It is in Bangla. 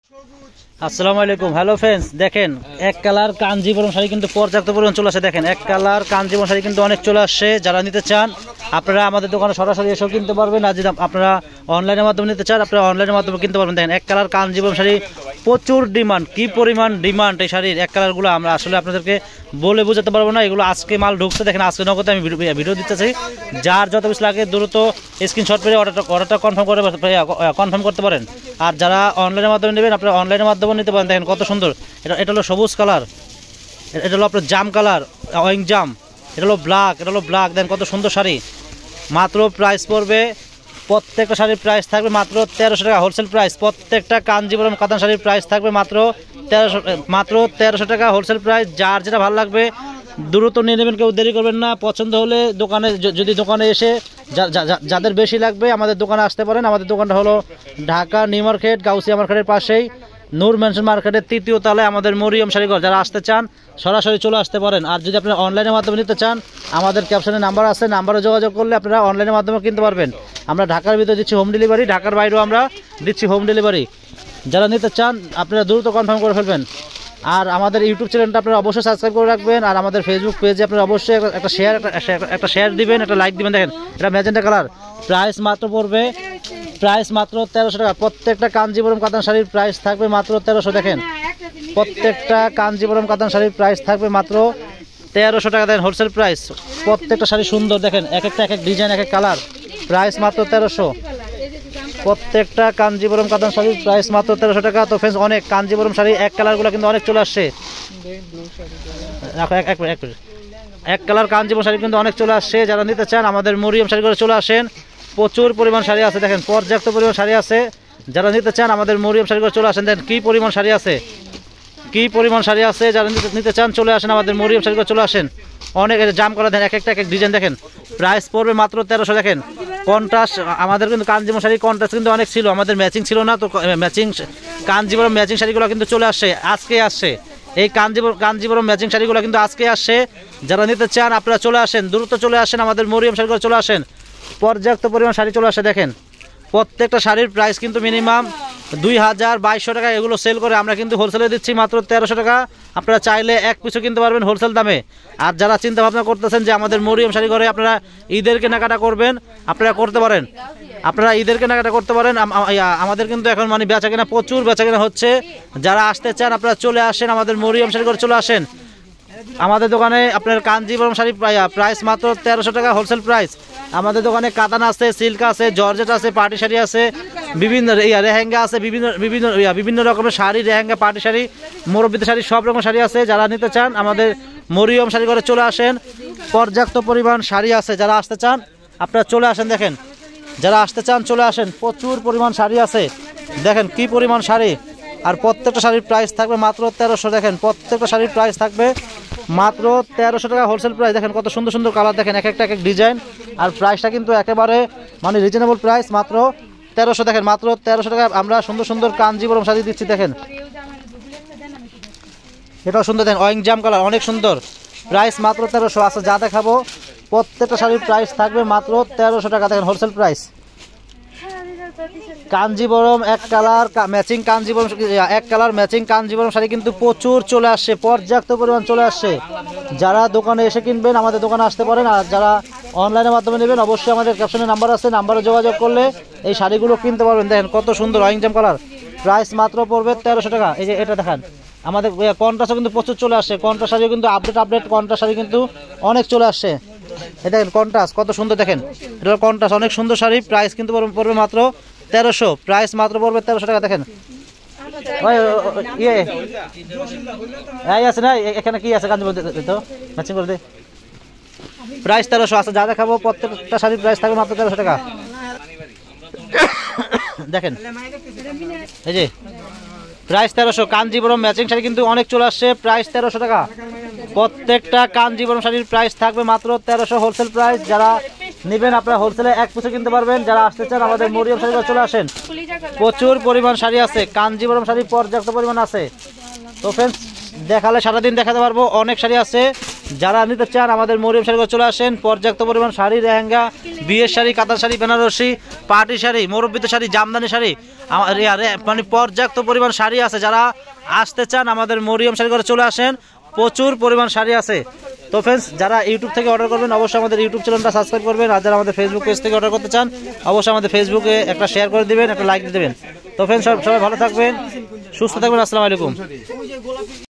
আসসালামু আলাইকুম। হ্যালো ফ্রেন্ডস, দেখেন এক কালার কাঞ্জিবরম শাড়ি কিন্তু পর্যাপ্ত পরিমাণ চলে আসে। দেখেন এক কালার কাঞ্জিবরম শাড়ি কিন্তু অনেক চলে আসছে। যারা নিতে চান আপনারা আমাদের দোকানে সরাসরি এসেও কিনতে পারবেন, আর যদি আপনারা অনলাইনের মাধ্যমে নিতে চান আপনারা অনলাইনের মাধ্যমে কিনতে পারবেন। দেখেন এক কালার কাঞ্জিবরম শাড়ি প্রচুর ডিমান্ড, কি পরিমাণ ডিমান্ড এই শাড়ির। এক কালারগুলো আমরা আসলে আপনাদেরকে বলে বোঝাতে পারবো না। এগুলো আজকে মাল ঢুকছে, দেখেন আজকে নগদে আমি ভিডিও দিতেছি। যার যত বেশি লাগে দ্রুত স্ক্রিনশট পেয়ে অর্ডারটা কনফার্ম করতে পারেন। আর যারা অনলাইনের মাধ্যমে নেবেন আপনারা অনলাইনের মাধ্যমে নিতে পারেন। দেখেন কত সুন্দর, এটা হলো সবুজ কালার, এটা হলো আপনার জাম কালার, ওয়িং জাম, এটা হলো ব্ল্যাক, দেখেন কত সুন্দর শাড়ি। মাত্র প্রাইস পড়বে, প্রত্যেকটা শাড়ির প্রাইস থাকবে মাত্র 1300 টাকা হোলসেল প্রাইস। প্রত্যেকটা কাঞ্জিবরম কাতান শাড়ির প্রাইস থাকবে মাত্র 1300 টাকা হোলসেল প্রাইস। যার যেটা ভালো লাগবে দ্রুত নিয়ে নেবেন, কেউ দেরি করবেন না। পছন্দ হলে দোকানে যদি দোকানে এসে যাদের বেশি লাগবে আমাদের দোকানে আসতে পারেন। আমাদের দোকানটা হলো ঢাকা নিউ মার্কেট, গাউসিয়া মার্কেটের পাশেই নূর মেনশন মার্কেটের 3য় তলায় আমাদের মরিয়ম শাড়িঘর। যারা আসতে চান সরাসরি চলে আসতে পারেন। আর যদি আপনারা অনলাইনের মাধ্যমে নিতে চান আমাদের ক্যাপশনে নাম্বার আছে, নাম্বারে যোগাযোগ করলে আপনারা অনলাইনের মাধ্যমে কিনতে পারবেন। আমরা ঢাকার ভিতরে দিচ্ছি হোম ডেলিভারি, ঢাকার বাইরেও আমরা দিচ্ছি হোম ডেলিভারি। যারা নিতে চান আপনারা দ্রুত কনফার্ম করে ফেলবেন। আর আমাদের ইউটিউব চ্যানেলটা আপনারা অবশ্যই সাবস্ক্রাইব করে রাখবেন। আর আমাদের ফেসবুক পেজে আপনারা অবশ্যই একটা শেয়ার দিবেন, একটা লাইক দিবেন। দেখেন এটা ম্যাজেন্টা কালার, প্রাইস মাত্র পড়বে 1300 টাকা। প্রত্যেকটা কাঞ্জিবরম কাতান শাড়ির প্রাইস থাকবে মাত্র 1300। দেখেন প্রত্যেকটা কাঞ্জিবরম কাতান শাড়ির প্রাইস থাকবে মাত্র 1300 টাকা। Then wholesale price. প্রত্যেকটা শাড়ি সুন্দর, দেখেন এক একটা এক এক ডিজাইন, এক এক কালার, প্রাইস মাত্র 1300। প্রত্যেকটা কাঞ্জিবরম কাতান শাড়ির প্রাইস মাত্র 1300 টাকা। তো ফ্রেন্ডস অনেক কাঞ্জিবরম শাড়ি এক কালারগুলো কিন্তু অনেক চলে আসছে। এক কালার কাঞ্জিবরম শাড়ি কিন্তু অনেক চলে আসছে। যারা নিতে চান আমাদের মরিয়ম শাড়ি করে চলে আসেন, প্রচুর পরিমাণ শাড়ি আছে। দেখেন পর্যাপ্ত পরিমাণ শাড়ি আছে। যারা নিতে চান আমাদের মরিয়ম শাড়ি করে চলে আসেন। দেখেন কি পরিমাণ শাড়ি আছে, কি পরিমাণ শাড়ি আছে। যারা নিতে চান চলে আসেন আমাদের মরিয়ম শাড়ি করে চলে আসেন। অনেক জাম করা দেন, এক একটা এক এক ডিজাইন। দেখেন প্রাইস পড়বে মাত্র 1300। দেখেন কন্ট্রাস্ট, আমাদের কিন্তু কাঞ্জিবরম শাড়ি কন্ট্রাস্ট কিন্তু অনেক ছিল, আমাদের ম্যাচিং ছিল না। তো ম্যাচিং কাঞ্জিবরম ম্যাচিং শাড়িগুলো কিন্তু চলে আসছে, আজকে আসছে। এই কাঞ্জিবরম ম্যাচিং শাড়িগুলো কিন্তু আজকে আসছে। যারা নিতে চান আপনারা চলে আসেন, দ্রুত চলে আসেন আমাদের মরিয়ম শাড়ি করে চলে আসেন। পর্যাপ্ত পরিমাণ শাড়ি চলে আসে। দেখেন প্রত্যেকটা শাড়ির প্রাইস কিন্তু মিনিমাম 2200 টাকা। এগুলো সেল করে আমরা কিন্তু হোলসেলে দিচ্ছি মাত্র 1300 টাকা। আপনারা চাইলে এক পিছু কিনতে পারবেন হোলসেল দামে। আর যারা চিন্তা ভাবনা করতেছেন যে আমাদের মরিয়ম শাড়ি ঘরে আপনারা ঈদের কেনাকাটা করবেন, আপনারা করতে পারেন। আপনারা ঈদের কেনাকাটা করতে পারেন। আমাদের কিন্তু এখন মানে বেচা কেনা, প্রচুর বেচা কেনা হচ্ছে। যারা আসতে চান আপনারা চলে আসেন আমাদের মরিয়ম শাড়ি ঘরে চলে আসেন। আমাদের দোকানে আপনার কাঞ্জিবরম শাড়ি প্রাইস মাত্র 1300 টাকা হোলসেল প্রাইস। আমাদের দোকানে কাতান আছে, সিল্ক আছে, জর্জেট আছে, পার্টি শাড়ি আছে, বিভিন্ন রেহেঙ্গা আছে, বিভিন্ন রকমের শাড়ি, রেহেঙ্গা, পার্টি শাড়ি, মুরব্বিদের শাড়ি, সব রকম শাড়ি আছে। যারা নিতে চান আমাদের মরিয়ম শাড়ি ঘরে চলে আসেন। পর্যাপ্ত পরিমাণ শাড়ি আছে। যারা আসতে চান আপনারা চলে আসেন। দেখেন যারা আসতে চান চলে আসেন, প্রচুর পরিমাণ শাড়ি আছে। দেখেন কি পরিমাণ শাড়ি। আর প্রত্যেকটা শাড়ির প্রাইস থাকবে মাত্র 1300। দেখেন প্রত্যেকটা শাড়ির প্রাইস থাকবে মাত্র 1300 টাকা হোলসেল প্রাইস। দেখেন কত সুন্দর সুন্দর কালার, দেখেন এক একটা এক এক ডিজাইন। আর প্রাইসটা কিন্তু একেবারে মানে রিজনেবল প্রাইস, মাত্র 1300। দেখেন মাত্র 1300 টাকা আমরা সুন্দর সুন্দর কাঞ্জিবরম শাড়ি দিচ্ছি। দেখেন এটাও সুন্দর, দেখেন ওয়িং জাম কালার, অনেক সুন্দর, প্রাইস মাত্র 1300। আচ্ছা যা দেখাবো প্রত্যেকটা শাড়ির প্রাইস থাকবে মাত্র 1300 টাকা। দেখেন হোলসেল প্রাইস। কাঞ্জিবরম এক কালার ম্যাচিং কাঞ্জিবরম, এক কালার ম্যাচিং কাঞ্জিবরম শাড়ি কিন্তু প্রচুর চলে আসছে, পর্যাপ্ত পরিমাণ চলে আসছে। যারা দোকানে এসে কিনবেন আমাদের দোকানে আসতে পারেন। আর যারা অনলাইনের মাধ্যমে নেবেন অবশ্যই আমাদের ক্যাপশনে নাম্বার আছে, নাম্বারে যোগাযোগ করলে এই শাড়িগুলো কিনতে পারবেন। দেখেন কত সুন্দর ওয়িং জাম কালার, প্রাইস মাত্র পড়বে 1300 টাকা। এই যে এটা দেখেন আমাদের কন্ট্রাস্টও কিন্তু প্রচুর চলে আসছে। কন্ট্রাস্ট শাড়িও কিন্তু আপডেট কন্ট্রাস্ট শাড়ি কিন্তু অনেক চলে আসছে। এই দেখেন কন্ট্রাস্ট কত সুন্দর, দেখেন এটা কন্ট্রাস্ট অনেক সুন্দর শাড়ি। প্রাইস কিন্তু পড়বে মাত্র 1300, প্রাইস মাত্র পড়বে 1300 টাকা। দেখেন আছে না এখানে কি আছে কাঞ্জিবরম তো ম্যাচিং করে দে, প্রাইস 1300 আছে। যা দেখাবো প্রত্যেকটা শাড়ির প্রাইস থাকবে মাত্র 1300 টাকা। দেখেন এই যে প্রাইস 1300, কাঞ্জিবরম ম্যাচিং শাড়ি কিন্তু অনেক চলে আসছে। প্রাইস 1300 টাকা। প্রত্যেকটা কাঞ্জিবরম শাড়ির প্রাইস থাকবে মাত্র 1300 হোলসেল প্রাইস। যারা নেবেন আপনারা হোলসেলে এক পিছু কিনতে পারবেন। যারা আসতে চান আমাদের মরিয়ম শাড়ি চলে আসেন। প্রচুর পরিমাণ শাড়ি আছে, কাঞ্জিবরম শাড়ি পর্যাপ্ত পরিমাণ আছে। তো ফ্রেন্ডস দেখালে সারাদিন দেখাতে পারবো, অনেক শাড়ি আছে। যারা নিতে চান আমাদের মরিয়ম শাড়ি ঘরে চলে আসেন। পর্যাপ্ত পরিমাণ শাড়ি, লেহেঙ্গা, বিয়ের শাড়ি, কাতার শাড়ি, বেনারসি, পার্টি শাড়ি, মুরব্বিদের শাড়ি, জামদানি শাড়ি, মানে পর্যাপ্ত পরিমাণ শাড়ি আছে। যারা আসতে চান আমাদের মরিয়ম শাড়ি ঘরে চলে আসেন, প্রচুর পরিমাণ শাড়ি আছে। তো ফ্রেন্ডস, যারা ইউটিউব থেকে অর্ডার করবেন অবশ্যই আমাদের ইউটিউব চ্যানেলটা সাবস্ক্রাইব করবেন, আর যারা আমাদের ফেসবুক পেজ থেকে অর্ডার করতে চান অবশ্যই আমাদের ফেসবুকে একটা শেয়ার করে দিবেন, একটা লাইক দিয়ে দেবেন। তো ফ্রেন্ডস, সবাই ভালো থাকবেন, সুস্থ থাকবেন। আসসালামু আলাইকুম।